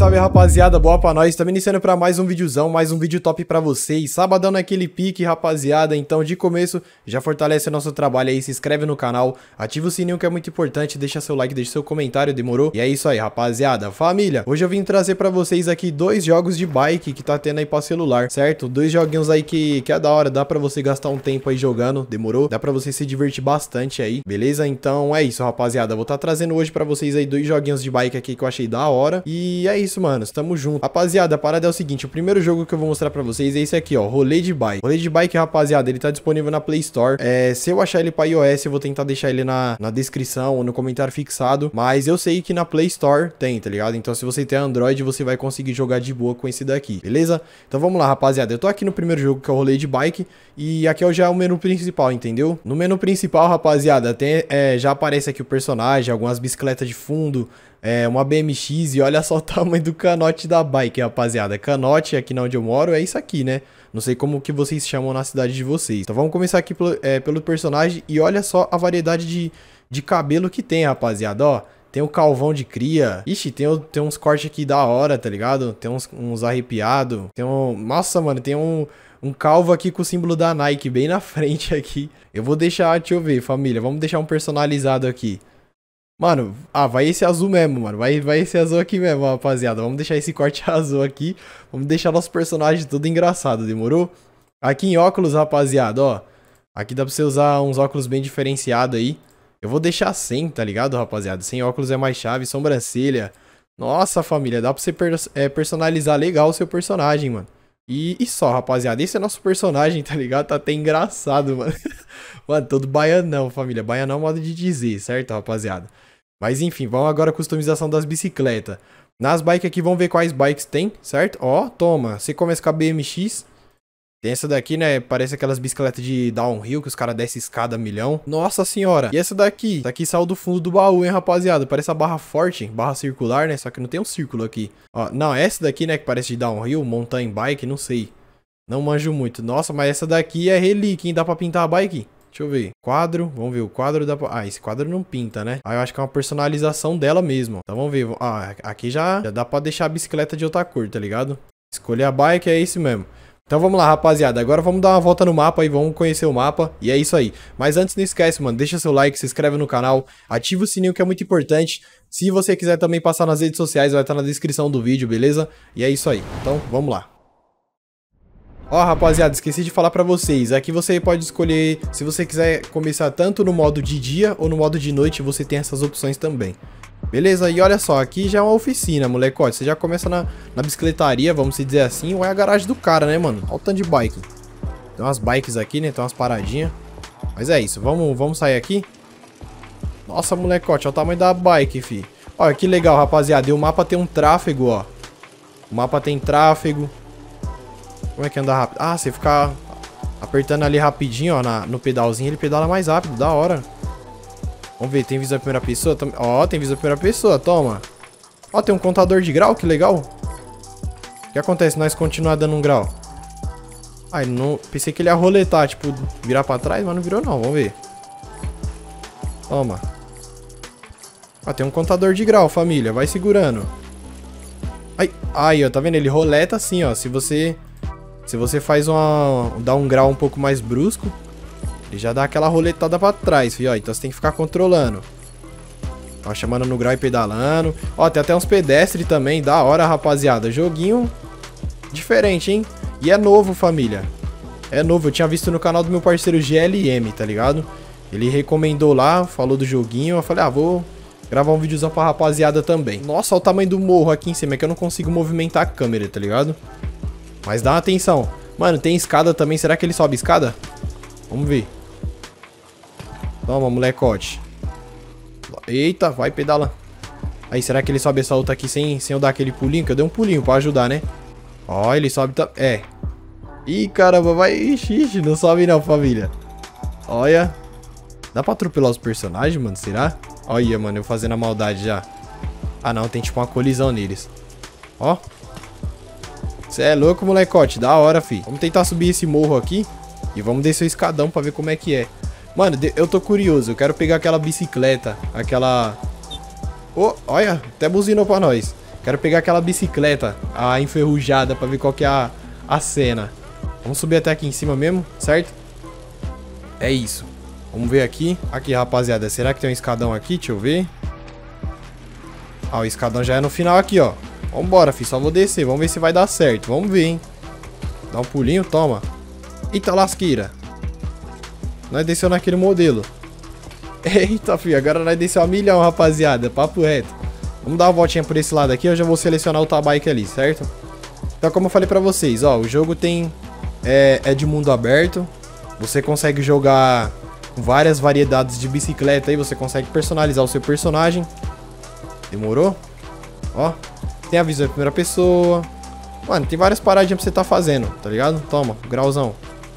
salve, rapaziada, boa pra nós. Estamos iniciando pra mais um videozão, mais um vídeo top pra vocês. Sabadão naquele pique, rapaziada. Então, de começo, já fortalece o nosso trabalho aí, se inscreve no canal, ativa o sininho que é muito importante, deixa seu like, deixa seu comentário, demorou? E é isso aí, rapaziada. Família, hoje eu vim trazer pra vocês aqui dois jogos de bike que tá tendo aí pra celular, certo? Dois joguinhos aí que é da hora, dá pra você gastar um tempo aí jogando, demorou? Dá pra você se divertir bastante aí, beleza? Então, é isso, rapaziada. Vou tá trazendo hoje pra vocês aí dois joguinhos de bike aqui que eu achei da hora. E é isso, mano, tamo junto. Rapaziada, a parada é o seguinte, o primeiro jogo que eu vou mostrar pra vocês é esse aqui, ó, Rolê de Bike. Rolê de Bike, rapaziada, ele tá disponível na Play Store. Se eu achar ele pra iOS, eu vou tentar deixar ele na descrição ou no comentário fixado, mas eu sei que na Play Store tem, tá ligado? Então se você tem Android, você vai conseguir jogar de boa com esse daqui, beleza? Então vamos lá, rapaziada, eu tô aqui no primeiro jogo, que é o Rolê de Bike, e aqui é já o menu principal, entendeu? No menu principal, rapaziada, tem, já aparece aqui o personagem, algumas bicicletas de fundo, uma BMX, e olha só o tamanho do canote da bike, rapaziada. Canote aqui na onde eu moro é isso aqui, né? Não sei como que vocês chamam na cidade de vocês. Então vamos começar aqui pelo personagem, e olha só a variedade de cabelo que tem, rapaziada, ó. Tem o calvão de cria. Ixi, tem uns cortes aqui da hora, tá ligado? Tem uns arrepiados. Nossa, mano, tem um calvo aqui com o símbolo da Nike bem na frente aqui. Eu vou deixar, deixa eu ver, família. Vamos deixar um personalizado aqui. Mano, vai esse azul mesmo, mano. Vai esse azul aqui mesmo, rapaziada. Vamos deixar esse corte azul aqui. Vamos deixar nosso personagem todo engraçado, demorou? Aqui em óculos, rapaziada, ó. Aqui dá pra você usar uns óculos bem diferenciados aí. Eu vou deixar sem, tá ligado, rapaziada? Sem óculos é mais chave, sobrancelha. Nossa, família, dá pra você personalizar legal o seu personagem, mano. E só, rapaziada, esse é nosso personagem, tá ligado? Tá até engraçado, mano. Mano, todo baianão, família. Baianão é modo de dizer, certo, rapaziada? Mas enfim, vamos agora à customização das bicicletas. Nas bikes aqui, vamos ver quais bikes tem, certo? Ó, toma, você começa com a BMX. Tem essa daqui, né? Parece aquelas bicicletas de downhill que os caras descem escada a milhão. Nossa senhora. E essa daqui? Essa daqui saiu do fundo do baú, hein, rapaziada? Parece a barra forte, barra circular, né? Só que não tem um círculo aqui. Ó, não, essa daqui, né? Que parece de downhill, mountain bike, não sei. Não manjo muito. Nossa, mas essa daqui é relíquia, hein? Dá pra pintar a bike? Deixa eu ver. Quadro. Vamos ver. O quadro dá pra... esse quadro não pinta, né? Eu acho que é uma personalização dela mesmo. Então vamos ver. Aqui já dá pra deixar a bicicleta de outra cor, tá ligado? Escolher a bike é esse mesmo. Então vamos lá, rapaziada. Agora vamos dar uma volta no mapa e vamos conhecer o mapa. E é isso aí. Mas antes, não esquece, mano. Deixa seu like, se inscreve no canal. Ativa o sininho que é muito importante. Se você quiser também passar nas redes sociais, vai estar na descrição do vídeo, beleza? E é isso aí. Então vamos lá. Ó, rapaziada, esqueci de falar pra vocês. Aqui você pode escolher se você quiser começar tanto no modo de dia ou no modo de noite. Você tem essas opções também. Beleza? E olha só, aqui já é uma oficina, molecote. Você já começa na bicicletaria, vamos dizer assim, ou é a garagem do cara, né, mano? Olha o tanto de bike. Tem umas bikes aqui, né? Tem umas paradinhas. Mas é isso, vamos sair aqui. Nossa, molecote, olha o tamanho da bike, fi. Olha que legal, rapaziada. E o mapa tem um tráfego, ó. O mapa tem tráfego. Como é que anda rápido? Ah, você ficar apertando ali rapidinho, ó, no pedalzinho, ele pedala mais rápido, da hora. Vamos ver, tem visão em primeira pessoa? Ó, tem visão em primeira pessoa, toma. Ó, tem um contador de grau, que legal. O que acontece se nós continuar dando um grau? Ah, ele não... Pensei que ele ia roletar, tipo, virar pra trás, mas não virou não, vamos ver. Toma. Ó, tem um contador de grau, família, vai segurando. Aí, ó, tá vendo? Ele roleta assim, ó, se você faz dá um grau um pouco mais brusco, ele já dá aquela roletada pra trás, filho, ó. Então você tem que ficar controlando. Ó, chamando no grau e pedalando. Ó, tem até uns pedestres também, da hora, rapaziada. Joguinho diferente, hein? E é novo, família. É novo, eu tinha visto no canal do meu parceiro GLM, tá ligado? Ele recomendou lá, falou do joguinho. Eu falei, vou gravar um videozão pra rapaziada também. Nossa, olha o tamanho do morro aqui em cima, é que eu não consigo movimentar a câmera, tá ligado? Mas dá uma atenção. Mano, tem escada também, será que ele sobe escada? Vamos ver. Toma, molecote. Eita, vai pedala. Aí, será que ele sobe essa outra aqui sem eu dar aquele pulinho? Que eu dei um pulinho pra ajudar, né? Ó, ele sobe... Ih, caramba, vai... Ixi, não sobe não, família. Olha. Dá pra atropelar os personagens, mano? Será? Olha, mano, eu fazendo a maldade já. Ah, não, tem tipo uma colisão neles. Ó. Você é louco, molecote. Da hora, fi. Vamos tentar subir esse morro aqui. E vamos descer o escadão pra ver como é que é. Mano, eu tô curioso. Eu quero pegar aquela bicicleta. Aquela... Oh, olha, até buzinou pra nós. Quero pegar aquela bicicleta, a enferrujada, pra ver qual que é a cena. Vamos subir até aqui em cima mesmo, certo? É isso. Vamos ver aqui. Aqui, rapaziada, será que tem um escadão aqui? Deixa eu ver. Ah, o escadão já é no final aqui, ó. Vambora, filho, só vou descer. Vamos ver se vai dar certo. Vamos ver, hein. Dá um pulinho, toma. Eita lasqueira. Nós desceu naquele modelo. Eita, filho, agora nós desceu a milhão, rapaziada. Papo reto. Vamos dar uma voltinha por esse lado aqui. Eu já vou selecionar o bike ali, certo? Então, como eu falei pra vocês, ó, o jogo tem... É de mundo aberto. Você consegue jogar com várias variedades de bicicleta aí. Você consegue personalizar o seu personagem. Demorou? Ó, tem a visão em primeira pessoa. Mano, tem várias paradinhas pra você tá fazendo, tá ligado? Toma, grauzão.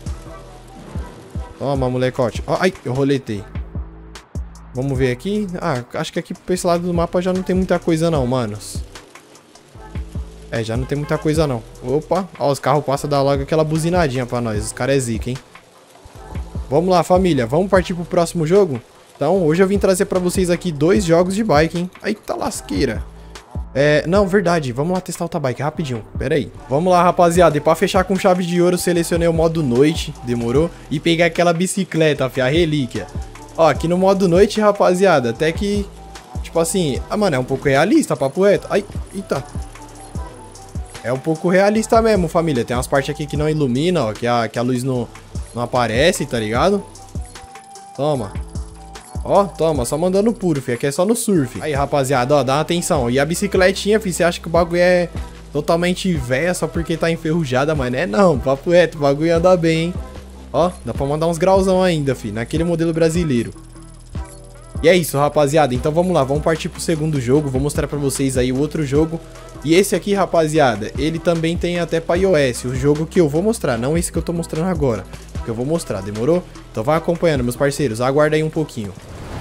Toma, molecote. Ó, ai, eu roletei. Vamos ver aqui. Ah, acho que aqui pra esse lado do mapa já não tem muita coisa não, manos. É, já não tem muita coisa não. Opa, ó, os carros passam da logo aquela buzinadinha pra nós. Os caras é zica, hein? Vamos lá, família. Vamos partir pro próximo jogo? Então, hoje eu vim trazer pra vocês aqui 2 jogos de bike, hein? Eita lasqueira. Não, verdade. Vamos lá testar o bike rapidinho. Pera aí. Vamos lá, rapaziada. E pra fechar com chave de ouro, eu selecionei o modo noite. Demorou? E peguei aquela bicicleta, a relíquia. Ó, aqui no modo noite, rapaziada, até que... Tipo assim... Ah, mano, é um pouco realista, papo reto. Ai, eita. É um pouco realista mesmo, família. Tem umas partes aqui que não ilumina, ó. Que a luz não aparece, tá ligado? Toma. Ó, toma, só mandando puro, fi. Aqui é só no surf. Aí, rapaziada, ó, dá uma atenção. E a bicicletinha, fi, você acha que o bagulho é totalmente velha só porque tá enferrujada, mas não é não. Papo reto, o bagulho anda bem, hein? Ó, dá pra mandar uns grauzão ainda, fi, naquele modelo brasileiro. E é isso, rapaziada. Então vamos lá, vamos partir pro segundo jogo. Vou mostrar pra vocês aí o outro jogo. E esse aqui, rapaziada, ele também tem até pra iOS. O jogo que eu vou mostrar, não esse que eu tô mostrando agora. Que eu vou mostrar, demorou? Então vai acompanhando, meus parceiros. Aguarda aí um pouquinho.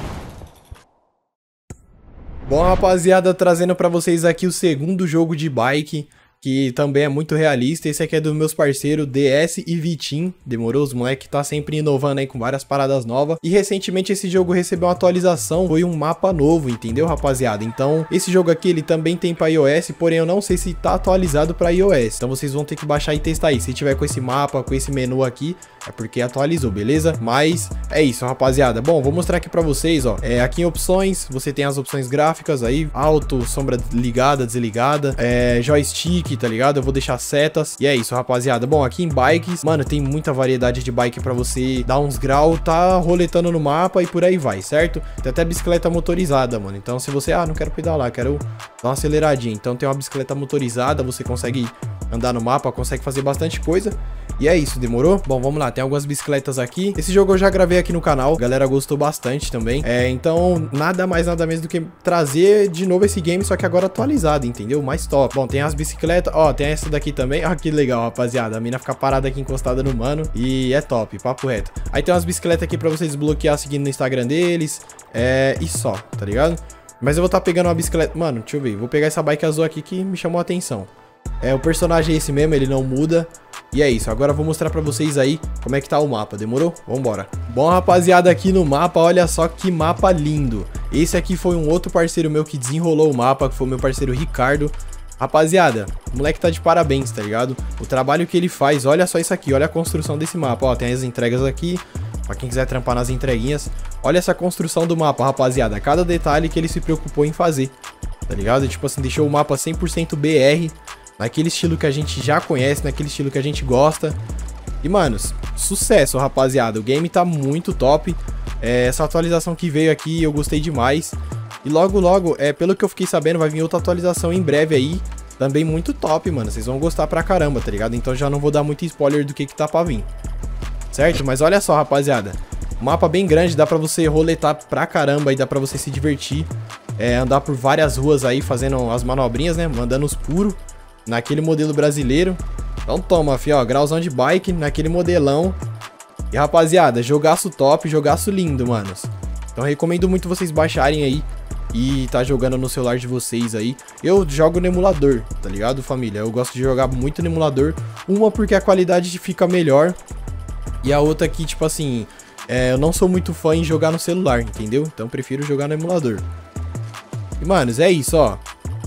Bom, rapaziada, trazendo pra vocês aqui o segundo jogo de bike, que também é muito realista. Esse aqui é dos meus parceiros DS e Vitim. Demorou? Os moleque tá sempre inovando aí com várias paradas novas. E recentemente esse jogo recebeu uma atualização. Foi um mapa novo, entendeu, rapaziada? Então, esse jogo aqui, ele também tem pra iOS. Porém, eu não sei se tá atualizado pra iOS. Então, vocês vão ter que baixar e testar aí. Se tiver com esse mapa, com esse menu aqui, é porque atualizou, beleza? Mas é isso, rapaziada. Bom, vou mostrar aqui pra vocês, ó. Aqui em opções, você tem as opções gráficas aí. Auto, sombra ligada, desligada. Joystick, tá ligado? Eu vou deixar setas. E é isso, rapaziada. Bom, aqui em bikes, mano, tem muita variedade de bike pra você dar uns graus, tá roletando no mapa e por aí vai, certo? Tem até bicicleta motorizada, mano. Então, se você, não quero pedalar, quero dar uma aceleradinha. Então, tem uma bicicleta motorizada, você consegue andar no mapa, consegue fazer bastante coisa. E é isso, demorou? Bom, vamos lá, tem algumas bicicletas aqui. Esse jogo eu já gravei aqui no canal, a galera gostou bastante também. Então, nada mais, nada menos do que trazer de novo esse game, só que agora atualizado, entendeu? Mais top. Bom, tem as bicicletas, ó, tem essa daqui também. Ó, que legal, rapaziada. A mina fica parada aqui encostada no mano e é top, papo reto. Aí tem umas bicicletas aqui pra vocês desbloquear seguindo no Instagram deles. E só, tá ligado? Mas eu vou estar pegando uma bicicleta... Mano, deixa eu ver. Vou pegar essa bike azul aqui que me chamou a atenção. O personagem é esse mesmo, ele não muda. E é isso, agora eu vou mostrar pra vocês aí como é que tá o mapa, demorou? Vambora. Bom, rapaziada, aqui no mapa, olha só que mapa lindo. Esse aqui foi um outro parceiro meu que desenrolou o mapa, que foi o meu parceiro Ricardo. Rapaziada, o moleque tá de parabéns, tá ligado? O trabalho que ele faz, olha só isso aqui, olha a construção desse mapa. Ó, tem as entregas aqui, pra quem quiser trampar nas entreguinhas. Olha essa construção do mapa, rapaziada, cada detalhe que ele se preocupou em fazer, tá ligado? Tipo assim, deixou o mapa 100% BR, naquele estilo que a gente já conhece, naquele estilo que a gente gosta. E, manos, sucesso, rapaziada. O game tá muito top. Essa atualização que veio aqui, eu gostei demais. E logo, logo, pelo que eu fiquei sabendo, vai vir outra atualização em breve aí. Também muito top, mano. Vocês vão gostar pra caramba, tá ligado? Então já não vou dar muito spoiler do que tá pra vir. Certo? Mas olha só, rapaziada. Mapa bem grande, dá pra você roletar pra caramba e dá pra você se divertir. Andar por várias ruas aí, fazendo as manobrinhas, né? Mandando os puros. Naquele modelo brasileiro. Então toma, fi, ó, grauzão de bike, naquele modelão. E rapaziada, jogaço top, jogaço lindo, manos. Então recomendo muito vocês baixarem aí e tá jogando no celular de vocês aí. Eu jogo no emulador, tá ligado, família? Eu gosto de jogar muito no emulador. Uma porque a qualidade fica melhor. E a outra que, tipo assim, eu não sou muito fã em jogar no celular, entendeu? Então prefiro jogar no emulador. E, manos, é isso, ó.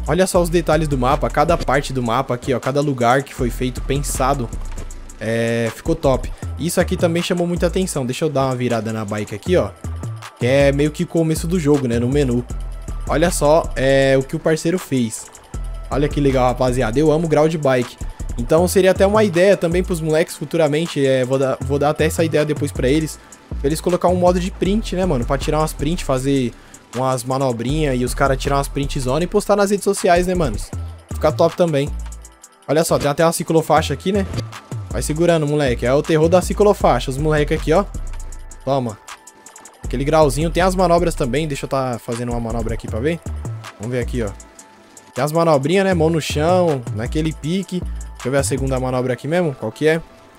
Olha só os detalhes do mapa, cada parte do mapa aqui, ó, cada lugar que foi feito, pensado, ficou top. Isso aqui também chamou muita atenção. Deixa eu dar uma virada na bike aqui, ó, que é meio que o começo do jogo, né, no menu. Olha só o que o parceiro fez. Olha que legal, rapaziada. Eu amo grau de bike. Então seria até uma ideia também pros moleques futuramente. Vou dar até essa ideia depois pra eles colocar um modo de print, né, mano? Pra tirar umas prints, fazer umas manobrinhas e os caras tirar umas print zona e postar nas redes sociais, né, manos? Fica top também. Olha só, tem até uma ciclofaixa aqui, né? Vai segurando, moleque. É o terror da ciclofaixa. Os moleques aqui, ó. Toma. Aquele grauzinho. Tem as manobras também. Deixa eu tá fazendo uma manobra aqui pra ver. Vamos ver aqui, ó. Tem as manobrinhas, né? Mão no chão, naquele pique. Deixa eu ver a segunda manobra aqui mesmo. Qual que é?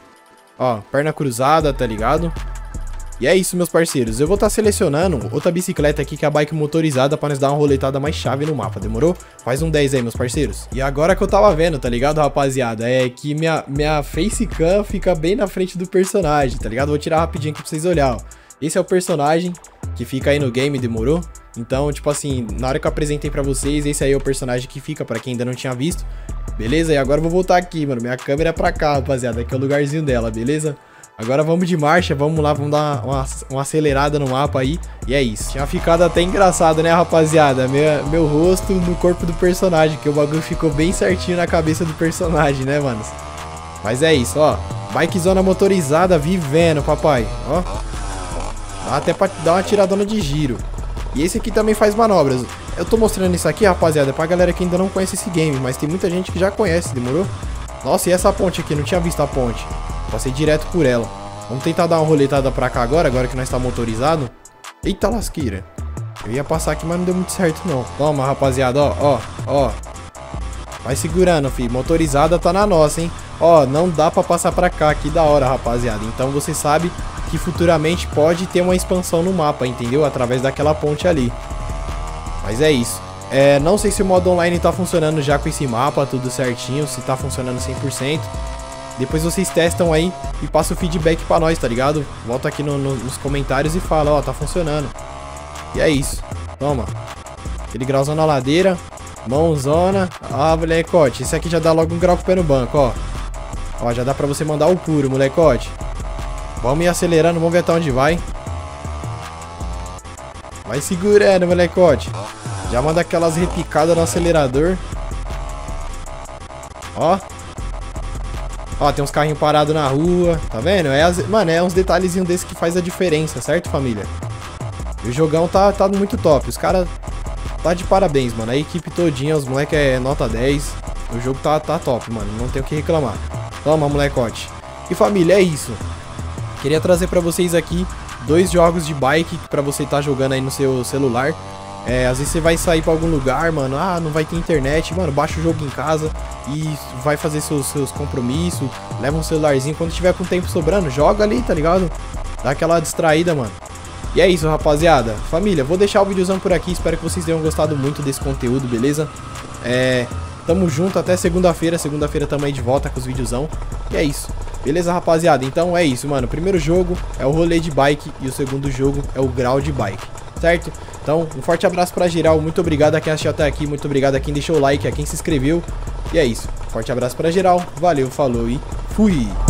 Ó, perna cruzada, tá ligado? E é isso, meus parceiros. Eu vou estar selecionando outra bicicleta aqui, que é a bike motorizada, pra nós dar uma roletada mais chave no mapa, demorou? Faz um 10 aí, meus parceiros. E agora que eu tava vendo, tá ligado, rapaziada? É que minha facecam fica bem na frente do personagem, tá ligado? Vou tirar rapidinho aqui pra vocês olharem, ó. Esse é o personagem que fica aí no game, demorou? Então, tipo assim, na hora que eu apresentei pra vocês, esse aí é o personagem que fica, pra quem ainda não tinha visto. Beleza? E agora eu vou voltar aqui, mano. Minha câmera é pra cá, rapaziada. Aqui é o lugarzinho dela, beleza? Agora vamos de marcha, vamos lá, vamos dar uma acelerada no mapa aí. E é isso. Tinha ficado até engraçado, né, rapaziada? Meu rosto no corpo do personagem, que o bagulho ficou bem certinho na cabeça do personagem, né, mano? Mas é isso, ó. Bikezona motorizada vivendo, papai. Ó. Dá até pra dar uma tiradona de giro. E esse aqui também faz manobras. Eu tô mostrando isso aqui, rapaziada, pra galera que ainda não conhece esse game, mas tem muita gente que já conhece, demorou? Nossa, e essa ponte aqui? Não tinha visto a ponte. Passei direto por ela. Vamos tentar dar uma roletada pra cá agora que nós tá motorizado. Eita lasqueira. Eu ia passar aqui, mas não deu muito certo, não. Toma, rapaziada, ó. Vai segurando, filho. Motorizada tá na nossa, hein? Ó, não dá pra passar pra cá. Que da hora, rapaziada. Então você sabe que futuramente pode ter uma expansão no mapa, entendeu? Através daquela ponte ali. Mas é isso. Não sei se o modo online tá funcionando já com esse mapa, tudo certinho. Se tá funcionando 100%. Depois vocês testam aí e passam o feedback pra nós, tá ligado? Volta aqui nos comentários e fala, ó, tá funcionando. E é isso. Toma. Aquele grauzão na ladeira. Mãozona. Ah, molecote. Esse aqui já dá logo um grau com o pé no banco, ó. Ó, já dá pra você mandar o puro, molecote. Vamos ir acelerando, vamos ver até onde vai. Vai segurando, molecote. Já manda aquelas repicadas no acelerador. Ó. Ó, tem uns carrinhos parados na rua, tá vendo? Mano, é uns detalhezinhos desses que faz a diferença, certo, família? E o jogão tá muito top. Os caras tá de parabéns, mano. A equipe todinha, os moleques é nota 10. O jogo tá top, mano. Não tem o que reclamar. Toma, molecote. E família, é isso. Queria trazer pra vocês aqui 2 jogos de bike pra você tá jogando aí no seu celular. Às vezes você vai sair pra algum lugar, mano. Ah, não vai ter internet. Mano, baixa o jogo em casa e vai fazer seus compromissos. Leva um celularzinho. Quando tiver com tempo sobrando, joga ali, tá ligado? Dá aquela distraída, mano. E é isso, rapaziada. Família, vou deixar o videozão por aqui. Espero que vocês tenham gostado muito desse conteúdo, beleza? Tamo junto até segunda-feira. Segunda-feira tamo aí de volta com os videozão. E é isso. Beleza, rapaziada? Então é isso, mano. O primeiro jogo é o rolê de bike e o segundo jogo é o grau de bike, certo? Então, um forte abraço pra geral. Muito obrigado a quem assistiu até aqui. Muito obrigado a quem deixou o like, a quem se inscreveu. E é isso. Forte abraço pra geral. Valeu, falou e fui!